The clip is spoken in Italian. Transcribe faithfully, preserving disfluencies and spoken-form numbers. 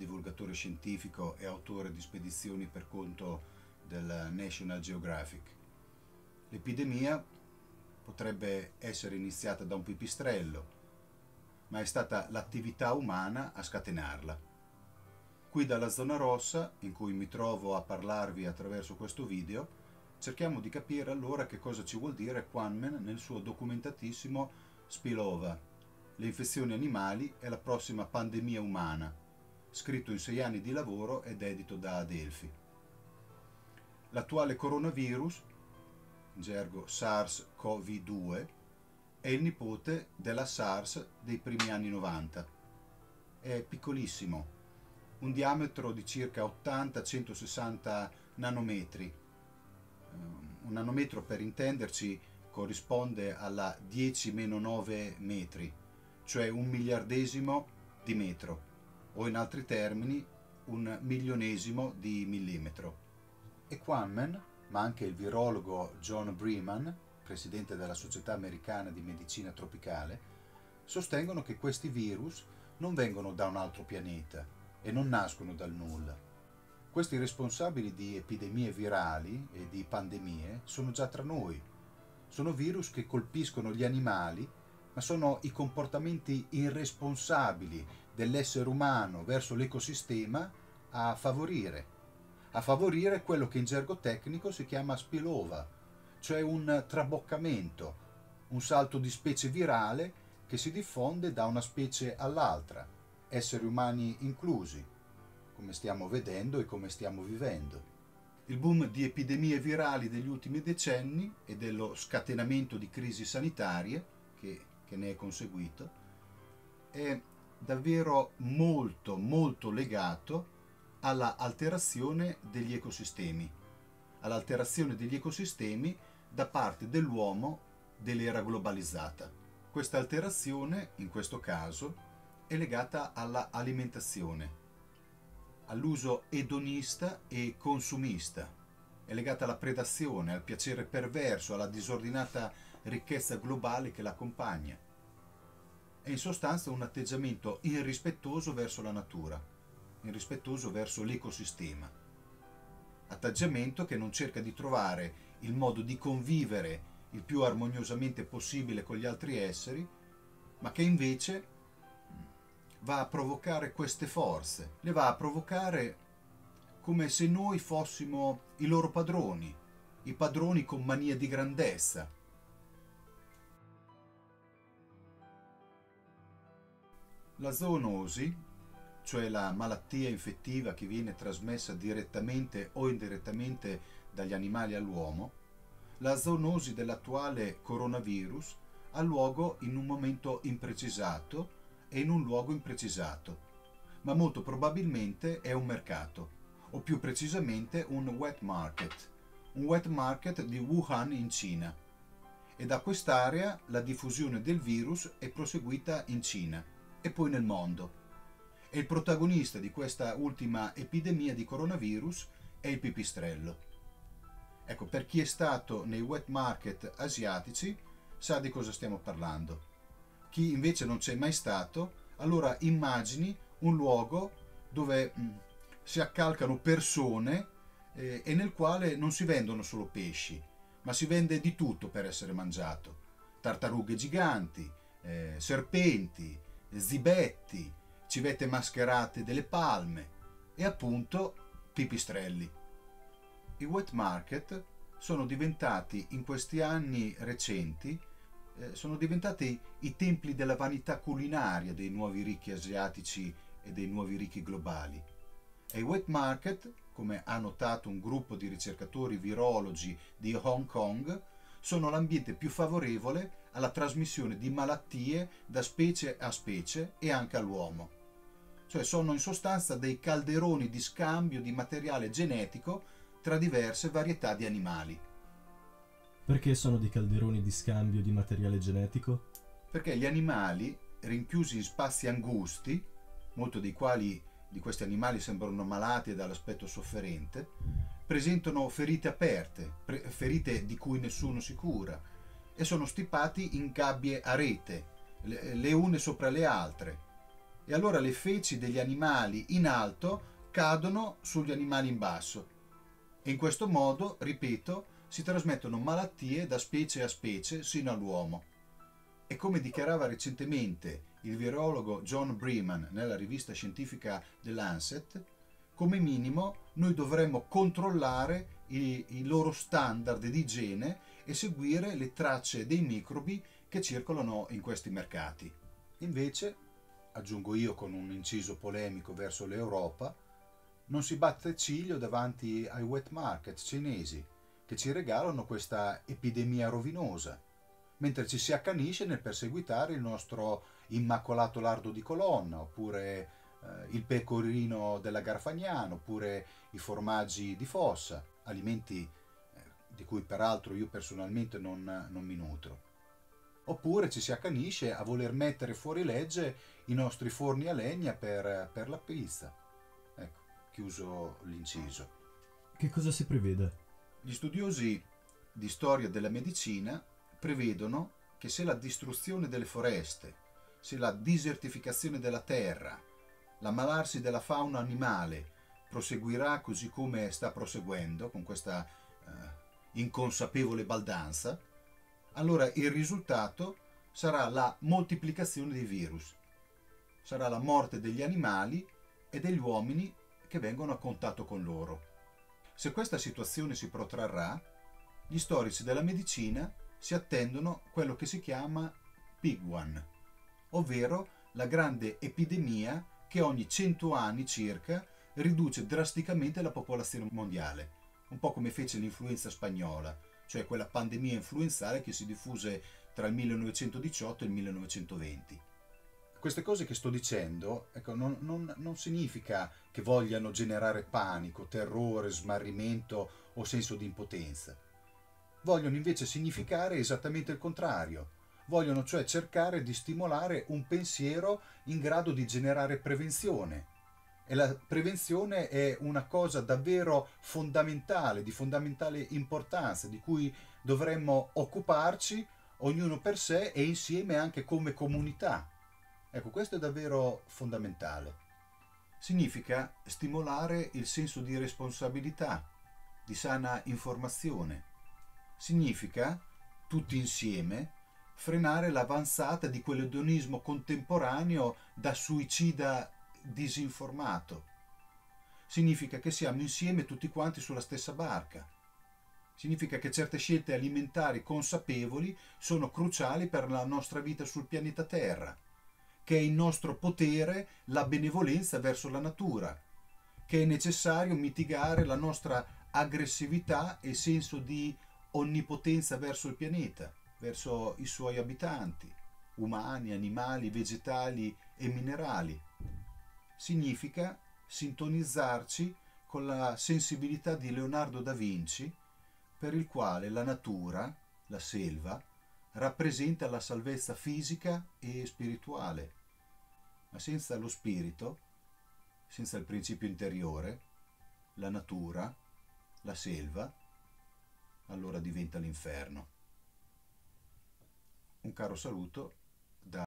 divulgatore scientifico e autore di spedizioni per conto del National Geographic. L'epidemia potrebbe essere iniziata da un pipistrello, ma è stata l'attività umana a scatenarla. Qui dalla zona rossa, in cui mi trovo a parlarvi attraverso questo video, cerchiamo di capire allora che cosa ci vuol dire Quammen nel suo documentatissimo Spillover, le infezioni animali e la prossima pandemia umana, scritto in sei anni di lavoro ed edito da Adelphi. L'attuale coronavirus, in gergo SARS CoV due, è il nipote della SARS dei primi anni novanta. È piccolissimo, un diametro di circa ottanta centosessanta nanometri. Un nanometro, per intenderci, corrisponde alla dieci meno nove metri, cioè un miliardesimo di metro, o in altri termini un milionesimo di millimetro. E Quammen, ma anche il virologo John Breeman, presidente della Società Americana di Medicina Tropicale, sostengono che questi virus non vengono da un altro pianeta e non nascono dal nulla. Questi responsabili di epidemie virali e di pandemie sono già tra noi. Sono virus che colpiscono gli animali, ma sono i comportamenti irresponsabili dell'essere umano verso l'ecosistema a favorire, a favorire quello che in gergo tecnico si chiama spillover, cioè un traboccamento, un salto di specie virale che si diffonde da una specie all'altra, esseri umani inclusi, come stiamo vedendo e come stiamo vivendo. Il boom di epidemie virali degli ultimi decenni e dello scatenamento di crisi sanitarie che, che ne è conseguito è davvero molto molto legato alla alterazione degli ecosistemi, all'alterazione degli ecosistemi da parte dell'uomo dell'era globalizzata. Questa alterazione, in questo caso, è legata alla alimentazione, all'uso edonista e consumista, è legata alla predazione, al piacere perverso, alla disordinata ricchezza globale che l'accompagna. È in sostanza un atteggiamento irrispettoso verso la natura, irrispettoso verso l'ecosistema. Atteggiamento che non cerca di trovare il modo di convivere il più armoniosamente possibile con gli altri esseri, ma che invece va a provocare queste forze, le va a provocare come se noi fossimo i loro padroni, i padroni con mania di grandezza. La zoonosi, cioè la malattia infettiva che viene trasmessa direttamente o indirettamente dagli animali all'uomo, la zoonosi dell'attuale coronavirus ha luogo in un momento imprecisato e in un luogo imprecisato, ma molto probabilmente è un mercato, o più precisamente un wet market, un wet market di Wuhan in Cina. E da quest'area la diffusione del virus è proseguita in Cina e poi nel mondo. E il protagonista di questa ultima epidemia di coronavirus è il pipistrello. Ecco, per chi è stato nei wet market asiatici sa di cosa stiamo parlando. Chi invece non c'è mai stato, allora immagini un luogo dove mh, si accalcano persone eh, e nel quale non si vendono solo pesci, ma si vende di tutto per essere mangiato. Tartarughe giganti, eh, serpenti, zibetti, civette mascherate delle palme e appunto pipistrelli. I wet market sono diventati in questi anni recenti eh, sono diventati i templi della vanità culinaria dei nuovi ricchi asiatici e dei nuovi ricchi globali. E i wet market, come ha notato un gruppo di ricercatori virologi di Hong Kong, sono l'ambiente più favorevole alla trasmissione di malattie da specie a specie e anche all'uomo. Cioè sono in sostanza dei calderoni di scambio di materiale genetico tra diverse varietà di animali. Perché sono dei calderoni di scambio di materiale genetico? Perché gli animali, rinchiusi in spazi angusti, molti dei quali di questi animali sembrano malati e dall'aspetto sofferente, presentano ferite aperte, ferite di cui nessuno si cura, e sono stipati in gabbie a rete, le une sopra le altre, e allora le feci degli animali in alto cadono sugli animali in basso e in questo modo, ripeto, si trasmettono malattie da specie a specie sino all'uomo. E come dichiarava recentemente il virologo John Breeman nella rivista scientifica The Lancet, come minimo noi dovremmo controllare i, i loro standard di igiene e seguire le tracce dei microbi che circolano in questi mercati. Invece, aggiungo io con un inciso polemico verso l'Europa, non si batte ciglio davanti ai wet market cinesi che ci regalano questa epidemia rovinosa, mentre ci si accanisce nel perseguitare il nostro immacolato lardo di colonna, oppure eh, il pecorino della Garfagnana, oppure i formaggi di fossa, alimenti eh, di cui peraltro io personalmente non, non mi nutro. Oppure ci si accanisce a voler mettere fuori legge i nostri forni a legna per, per la pizza. Ecco, chiuso l'inciso. Che cosa si prevede? Gli studiosi di storia della medicina prevedono che se la distruzione delle foreste, se la disertificazione della terra, l'ammalarsi della fauna animale proseguirà così come sta proseguendo, con questa eh, inconsapevole baldanza, allora il risultato sarà la moltiplicazione dei virus, sarà la morte degli animali e degli uomini che vengono a contatto con loro. Se questa situazione si protrarrà, gli storici della medicina si attendono quello che si chiama Big One, ovvero la grande epidemia che ogni cento anni circa riduce drasticamente la popolazione mondiale, un po' come fece l'influenza spagnola, cioè quella pandemia influenzale che si diffuse tra il millenovecentodiciotto e il millenovecentoventi. Queste cose che sto dicendo, ecco, non, non, non significa che vogliano generare panico, terrore, smarrimento o senso di impotenza. Vogliono invece significare esattamente il contrario. Vogliono cioè cercare di stimolare un pensiero in grado di generare prevenzione. E la prevenzione è una cosa davvero fondamentale, di fondamentale importanza, di cui dovremmo occuparci ognuno per sé e insieme anche come comunità. Ecco, questo è davvero fondamentale. Significa stimolare il senso di responsabilità, di sana informazione. Significa, tutti insieme, frenare l'avanzata di quell'edonismo contemporaneo da suicida disinformato. Significa che siamo insieme tutti quanti sulla stessa barca. Significa che certe scelte alimentari consapevoli sono cruciali per la nostra vita sul pianeta Terra, che è in nostro potere la benevolenza verso la natura, che è necessario mitigare la nostra aggressività e senso di onnipotenza verso il pianeta, verso i suoi abitanti, umani, animali, vegetali e minerali. Significa sintonizzarci con la sensibilità di Leonardo da Vinci, per il quale la natura, la selva, rappresenta la salvezza fisica e spirituale, ma senza lo spirito, senza il principio interiore, la natura, la selva, allora diventa l'inferno. Un caro saluto